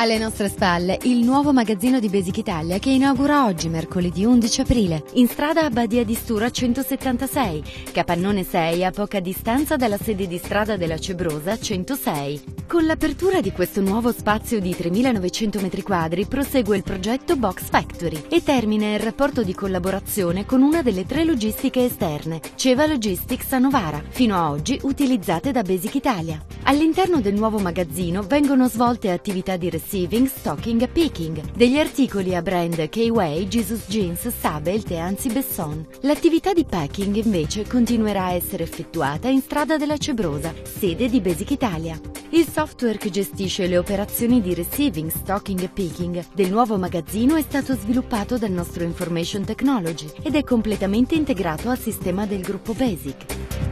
Alle nostre spalle il nuovo magazzino di Basic Italia che inaugura oggi, mercoledì 11 aprile, in strada Badia di Stura 176, Capannone 6, a poca distanza dalla sede di strada della Cebrosa 106. Con l'apertura di questo nuovo spazio di 3.900 metri quadri prosegue il progetto Box Factory e termina il rapporto di collaborazione con una delle 3 logistiche esterne, Ceva Logistics a Novara, fino a oggi utilizzate da Basic Italia. All'interno del nuovo magazzino vengono svolte attività di receiving, stocking e picking degli articoli a brand K-Way, Jesus Jeans, Sabelt e Anzi Besson. L'attività di packing invece continuerà a essere effettuata in strada della Cebrosa, sede di Basic Italia. Il software che gestisce le operazioni di receiving, stocking e picking del nuovo magazzino è stato sviluppato dal nostro Information Technology ed è completamente integrato al sistema del gruppo Basic.